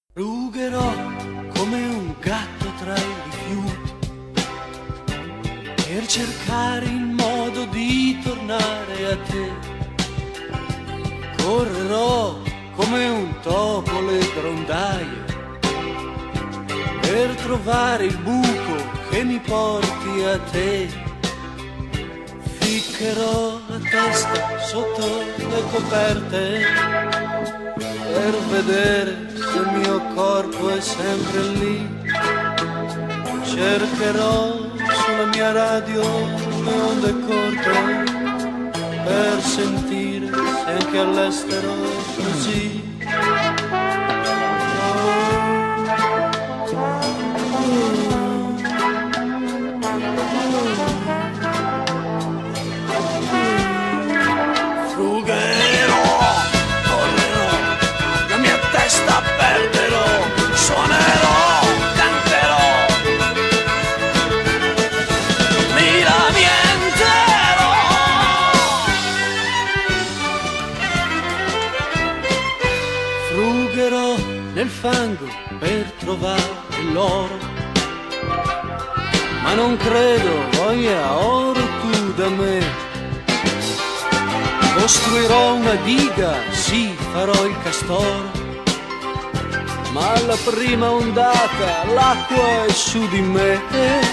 Rugherò come un gatto tra i rifiuti per cercare il modo di tornare a te. Correrò come un topo le grondaie per trovare il buco che mi porti a te. Ficcherò la testa sotto le coperte per vedere se il mio corpo è sempre lì. Cercherò sulla mia radio le onde corte per sentire se anche all'estero è così. Frugherò, correrò, la mia testa perderò, suonerò, canterò, mi lammenterò. Frugherò nel fango per trovare l'oro, ma non credo voglia oro tu da me. Costruirò una diga, sì, farò il castoro, ma alla prima ondata l'acqua è su di me.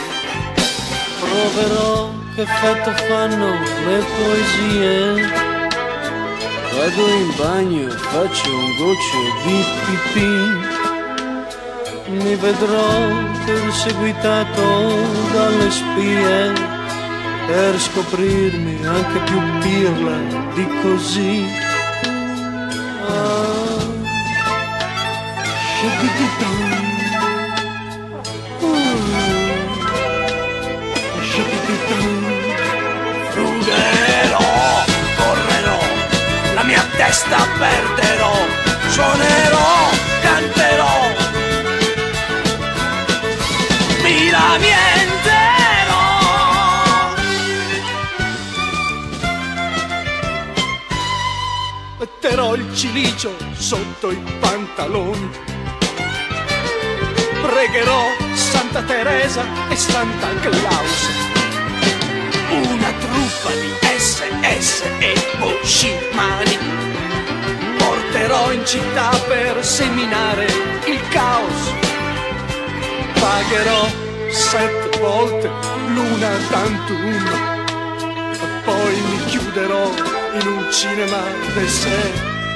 Proverò che effetto fanno le poesie. Vado in bagno e faccio un goccio di pipì. Mi vedrò perseguitato dalle spie per scoprirmi anche più pirla di così. Frugherò, correrò, la mia testa perderò, suonerò, canterò, mi lammenterò. Metterò il cilicio sotto i pantaloni, pregherò Santa Teresa e Santa Claus, una truppa di SS e Buscimani porterò in città per seminare il caos. Pagherò 7 volte l'una tantum e poi mi chiuderò in un cinema d'essè.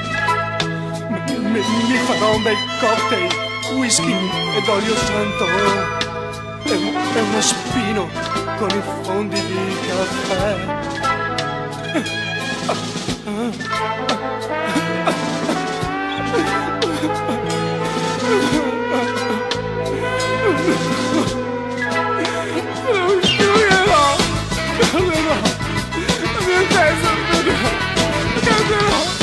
Mi farò un bel cocktail, whisky ed olio santo e uno spino con i fondi di caffè. Frugherò, la mia testa, canterò.